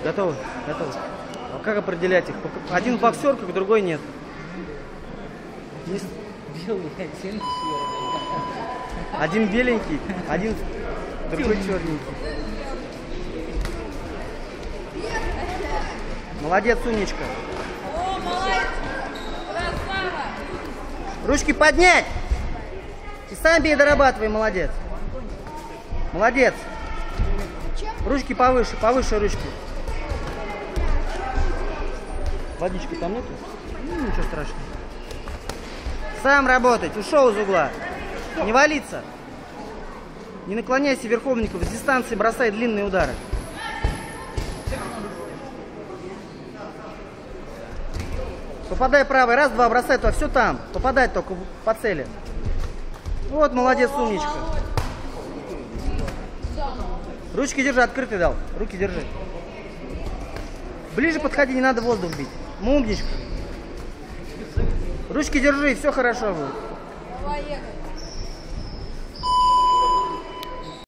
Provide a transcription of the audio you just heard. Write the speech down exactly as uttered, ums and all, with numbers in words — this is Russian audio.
Готовы? Готовы. А как определять их? Один боксер, как другой нет. Есть... Белый, один черный. Один беленький, один другой черненький. Молодец, умничка. О, молодец! Красава! Ручки поднять! И сам бей, дорабатывай, молодец. Молодец. Ручки повыше, повыше ручки. Водички там нету? Ну, ничего страшного. Сам работать, ушел из угла. Не валиться. Не наклоняйся верховников, с дистанции бросай длинные удары. Попадай правой, раз, два, бросай туда, все там. Попадать только по цели. Вот, молодец, умничка. Ручки держи, открытый дал. Руки держи. Ближе подходи, не надо воздух бить. Умничка. Ручки держи, и все хорошо будет. Поехали.